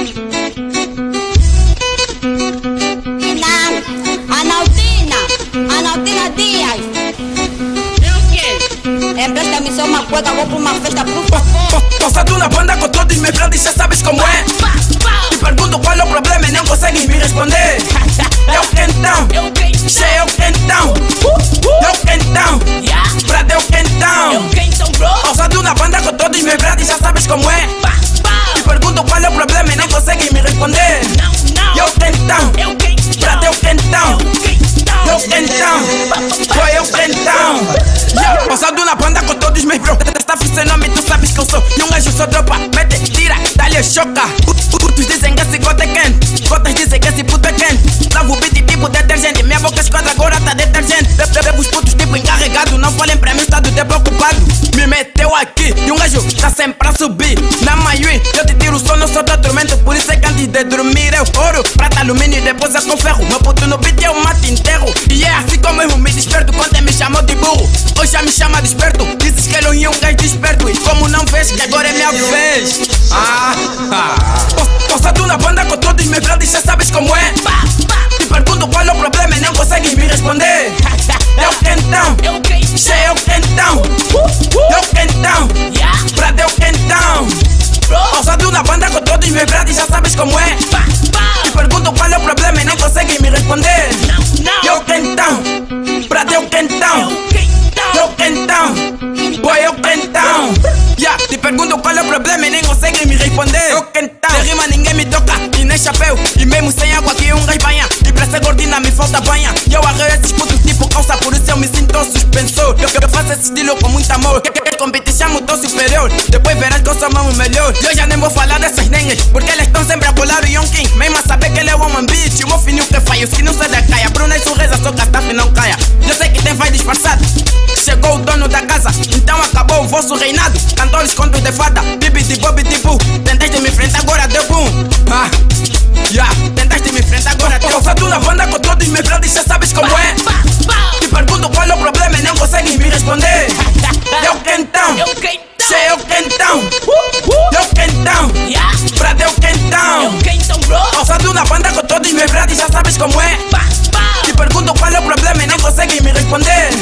Analtina Dias. É o quê? Empresta-me só uma cueca, vou pra uma festa, por favor. Passado na banda com todos meus brothers, já sabes como é. Te pergunto qual é o problema e não consegues me responder. Eu quentão, cheio eu quentão, eu quentão, brother eu quentão. Passado na banda com todos meus brothers, já sabes como é. Te pergunto qual é o problema e não consegues me responder. Eu quentão, brother eu quentão, eu quentão, foi eu quentão. Passado na banda com todos meus bros, está sem nome, tu sabes que eu sou. E um anjo só dropa, mete, tira, dá-lhe choca. Putos dizem que esse gote é quente, gotas dizem que esse puto é quente. Lavo o beat tipo detergente, minha boca esquadra agora tá detergente. Devo os putos tipo encarregado, não falem pra mim, está do tempo ocupado. Me meteu aqui e um anjo tá sempre a subir. Na Maiui, eu te tiro o sono, só tô dormento. Por isso é que antes de dormir eu ouro, prata, alumínio e depois é com ferro. Meu puto no beat eu mato enterro. E é assim como eu me desperto quando me chamou de burro. Hoje já me chama de esperto, dizes que ele é um gajo desperto. E como não vês que agora é minha vez. Passado na banda com todos meus brothers, já sabes como é. Te pergunto qual é o problema e não consegues me responder. Eu quentão, cheio eu quentão, eu quentão, brother eu quentão. Passado na banda com todos meus brothers, já sabes como é. Te pergunto qual é o problema e não consegues me responder. Eu quentão, brother eu quentão, eu quentão, boy eu quentão. Te pergunto qual é o problema e nem conseguem me responder. Eu quentão, sem rima ninguém me toca e nem chapéu. E mesmo sem água aqui um gajo banha. E pra ser gordina me falta banha. E eu arreio esses putos tipo calça, por isso eu me sinto suspensor. Eu faço esse estilo com muito amor. Competição eu tô superior, depois verás que eu sou mesmo melhor. E eu já nem vou falar dessas nenhas, porque eles estão sempre a colar o Yonkin. Mesmo a saber que ele é o Woman Beach. O meu fininho que faz, o não sai da caia. Bruna e surreza, só castafe não caia. Eu sei que tem vai disfarçado. Chegou o dono da casa, então acabou o vosso reinado. Cantores, contos de fada, bibi de bobi de bu. Tentaste me enfrentar, agora deu boom. Tentaste me enfrentar, agora deu boom. Passado na banda com todos meus brothers, já sabes como é. Te pergunto qual é o problema e não consegues me responder. Eu quentão, cheio eu quentão, eu quentão, brother eu quentão. Passado na banda com todos meus brothers, já sabes como é. Te pergunto qual é o problema e não consegues me responder.